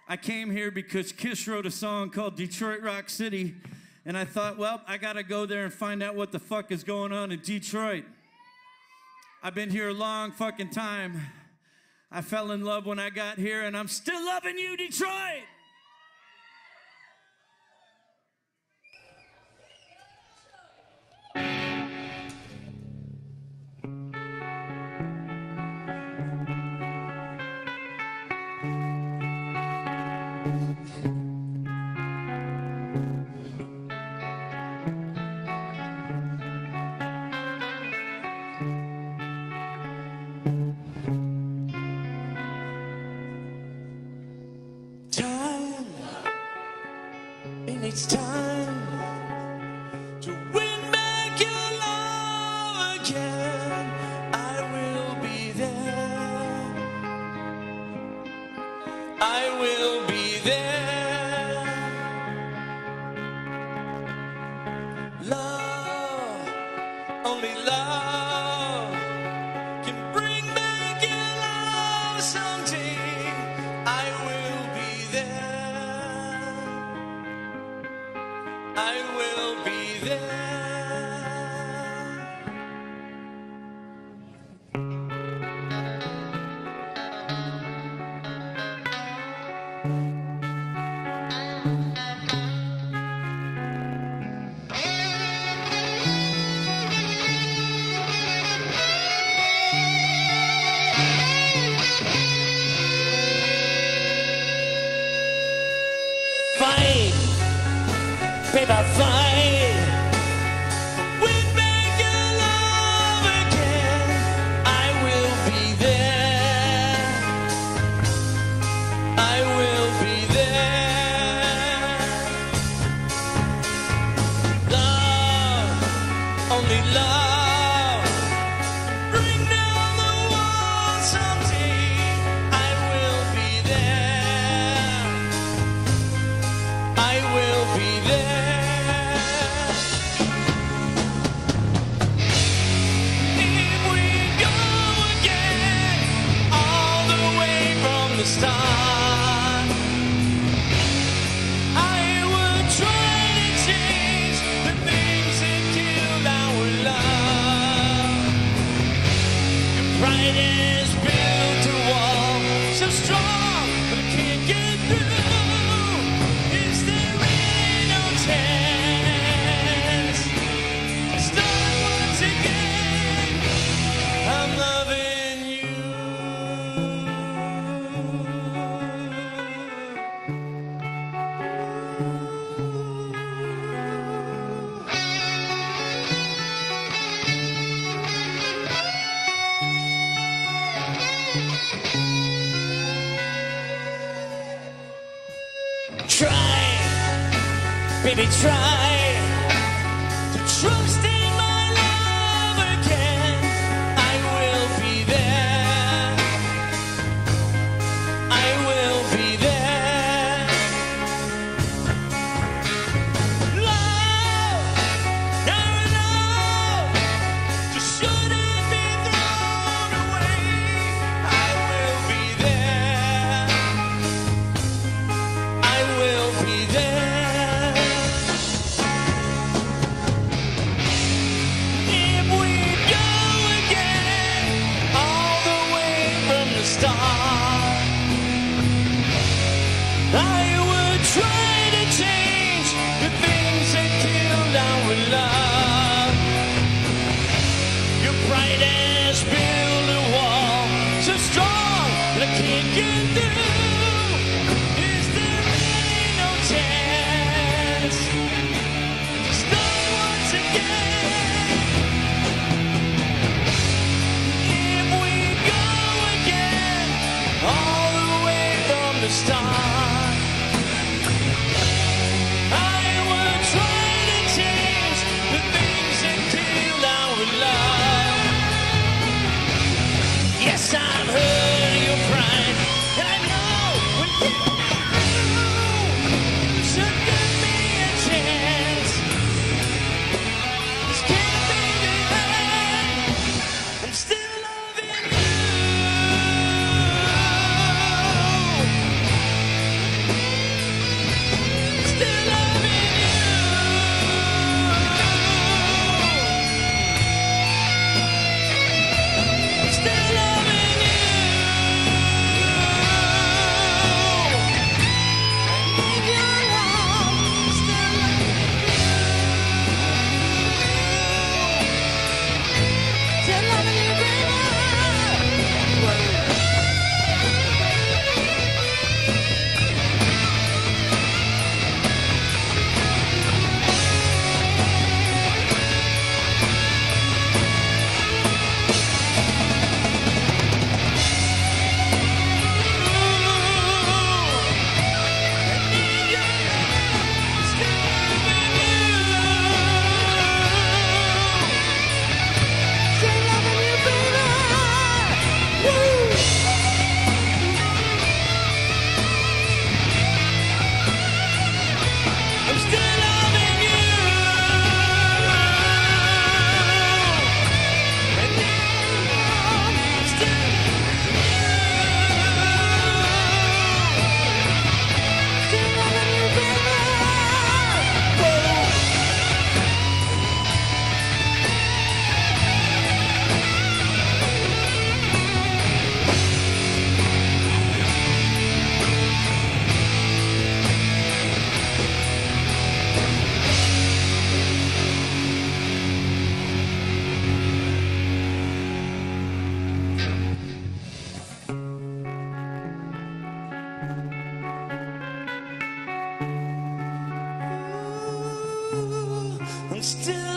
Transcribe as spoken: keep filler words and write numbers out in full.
I came here because Kiss wrote a song called Detroit Rock City, and I thought, well, I gotta go there and find out what the fuck is going on in Detroit. I've been here a long fucking time. I fell in love when I got here, and I'm still loving you, Detroit! It's time to win back your love again. I will be there. I will be there. Love, only love can bring back your love someday. I will be there. I will be there. Fight, baby, fight. Win back your love again. I will be there. I will be there. Love, only love. Bring down the walls someday. I will be there. I will be there. If we go again, all the way from the start, I would try to change the things that killed our love. Your pride has built a wall so strong that it can't get through. Is there really no chance to start once again? I'm loving you. Try, baby, try to trust in my love again. I will be there. I will be there. Love, our love just shouldn't be thrown away. I will be there. I will be there. If we go again, all the way from the start, I would try to change the things that killed our love. Your pride has built a wall so strong that I can't get through. Is there really no chance to start once again? If we go again, all the way from the start, I would try to change the things that killed our love. Yes, I've heard your pride, and I know when you should give me a chance. This can't be the end. I'm still loving you. and still